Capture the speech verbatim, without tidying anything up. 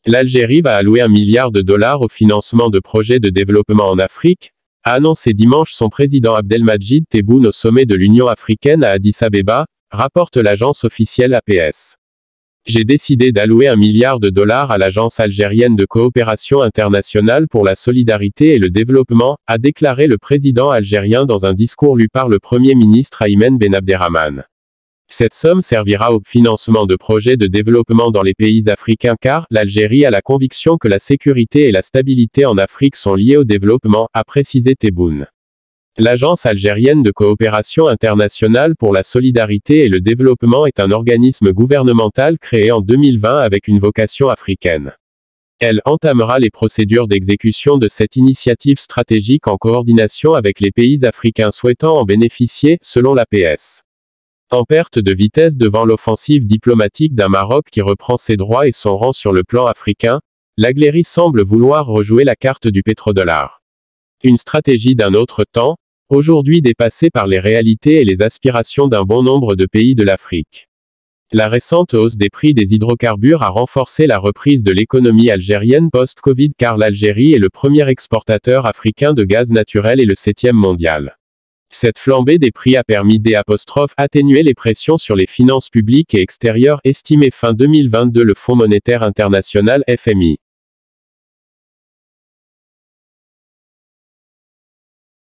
L'Algérie va allouer un milliard de dollars au financement de projets de développement en Afrique, a annoncé dimanche son président Abdelmadjid Tebboune au sommet de l'Union africaine à Addis Abeba, rapporte l'agence officielle A P S. J'ai décidé d'allouer un milliard de dollars à l'Agence algérienne de coopération internationale pour la solidarité et le développement, a déclaré le président algérien dans un discours lu par le Premier ministre Aymen Ben Abderrahmane. Cette somme servira au financement de projets de développement dans les pays africains car l'Algérie a la conviction que la sécurité et la stabilité en Afrique sont liées au développement, a précisé Tebboune. L'Agence algérienne de coopération internationale pour la solidarité et le développement est un organisme gouvernemental créé en deux mille vingt avec une vocation africaine. Elle entamera les procédures d'exécution de cette initiative stratégique en coordination avec les pays africains souhaitant en bénéficier, selon l'A P S. En perte de vitesse devant l'offensive diplomatique d'un Maroc qui reprend ses droits et son rang sur le plan africain, l'Algérie semble vouloir rejouer la carte du pétrodollar. Une stratégie d'un autre temps, aujourd'hui dépassée par les réalités et les aspirations d'un bon nombre de pays de l'Afrique. La récente hausse des prix des hydrocarbures a renforcé la reprise de l'économie algérienne post-Covid car l'Algérie est le premier exportateur africain de gaz naturel et le septième mondial. Cette flambée des prix a permis d'atténuer les pressions sur les finances publiques et extérieures estimées fin deux mille vingt-deux le Fonds monétaire international F M I.